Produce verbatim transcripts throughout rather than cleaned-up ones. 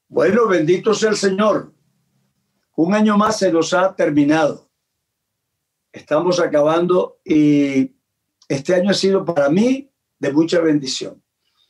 Bueno, bendito sea el Señor. Un año más se nos ha terminado. Estamos acabando y este año ha sido para mí de mucha bendición.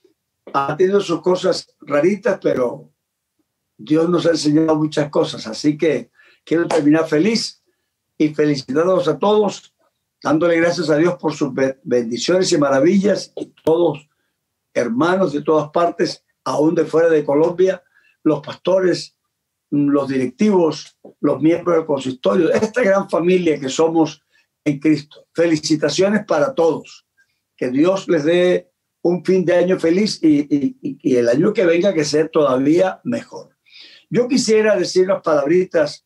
Ha tenido sus cosas raritas, pero Dios nos ha enseñado muchas cosas. Así que quiero terminar feliz y felicitarlos a todos, dándole gracias a Dios por sus bendiciones y maravillas, y todos hermanos de todas partes, aún de fuera de Colombia, los pastores, los directivos, los miembros del consistorio, esta gran familia que somos en Cristo. Felicitaciones para todos. Que Dios les dé un fin de año feliz y, y, y el año que venga que sea todavía mejor. Yo quisiera decir unas palabritas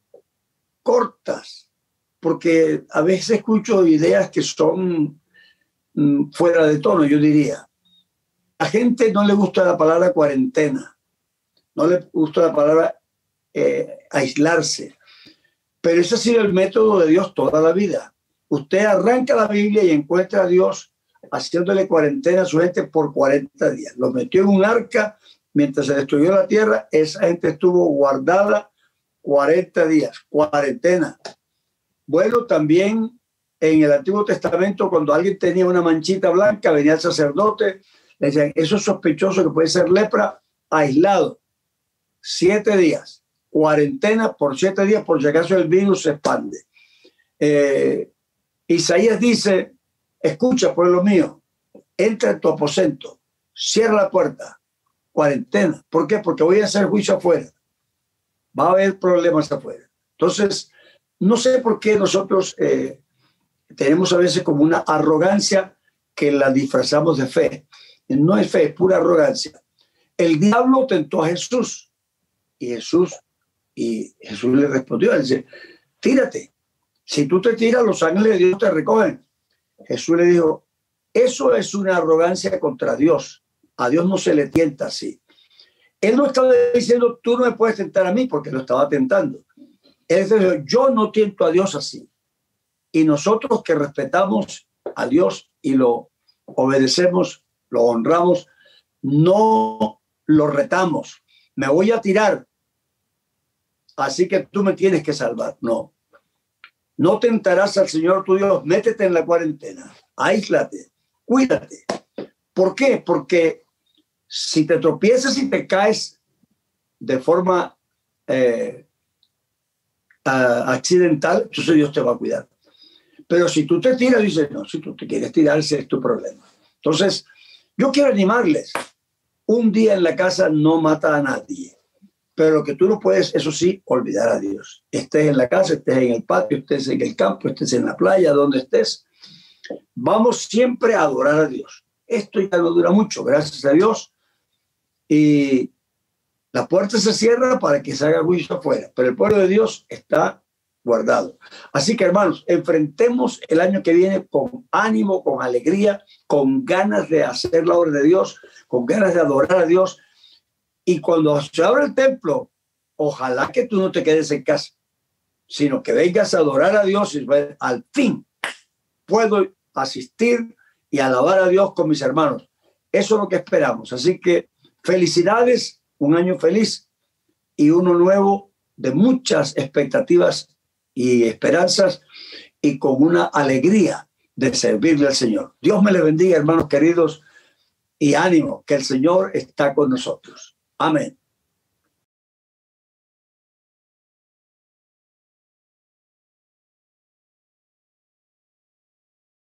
cortas, porque a veces escucho ideas que son mm, fuera de tono, yo diría. A la gente no le gusta la palabra cuarentena, no le gusta la palabra eh, aislarse, pero ese ha sido el método de Dios toda la vida. Usted arranca la Biblia y encuentra a Dios haciéndole cuarentena a su gente por cuarenta días. Los metió en un arca mientras se destruyó la tierra. Esa gente estuvo guardada cuarenta días, cuarentena. Bueno, también en el Antiguo Testamento, cuando alguien tenía una manchita blanca, venía el sacerdote, le decían, eso es sospechoso que puede ser lepra, aislado. Siete días, cuarentena por siete días, por si acaso el virus se expande. Eh, Isaías dice, escucha, pueblo mío, entra en tu aposento, cierra la puerta, cuarentena. ¿Por qué? Porque voy a hacer juicio afuera. Va a haber problemas afuera. Entonces, no sé por qué nosotros eh, tenemos a veces como una arrogancia que la disfrazamos de fe. No es fe, es pura arrogancia. El diablo tentó a Jesús y Jesús, y Jesús le respondió, él dice, tírate. Si tú te tiras, los ángeles de Dios te recogen. Jesús le dijo, eso es una arrogancia contra Dios. A Dios no se le tienta así. Él no estaba diciendo, tú no me puedes tentar a mí, porque lo estaba tentando. Él dijo, yo no tiento a Dios así. Y nosotros que respetamos a Dios y lo obedecemos, lo honramos, no lo retamos. Me voy a tirar, así que tú me tienes que salvar. No. No tentarás al Señor tu Dios. Métete en la cuarentena. Aíslate. Cuídate. ¿Por qué? Porque si te tropiezas y te caes de forma eh, accidental, entonces Dios te va a cuidar. Pero si tú te tiras, dices, no, si tú te quieres tirar, ese es tu problema. Entonces, yo quiero animarles. Un día en la casa no mata a nadie. Pero lo que tú no puedes, eso sí, olvidar a Dios. Estés en la casa, estés en el patio, estés en el campo, estés en la playa, donde estés. Vamos siempre a adorar a Dios. Esto ya no dura mucho, gracias a Dios. Y la puerta se cierra para que se haga juicio afuera. Pero el pueblo de Dios está guardado. Así que, hermanos, enfrentemos el año que viene con ánimo, con alegría, con ganas de hacer la obra de Dios, con ganas de adorar a Dios. Y cuando se abra el templo, ojalá que tú no te quedes en casa, sino que vengas a adorar a Dios y al fin puedo asistir y alabar a Dios con mis hermanos. Eso es lo que esperamos. Así que felicidades, un año feliz y uno nuevo de muchas expectativas y esperanzas y con una alegría de servirle al Señor. Dios me le bendiga, hermanos queridos, y ánimo, que el Señor está con nosotros. Amén.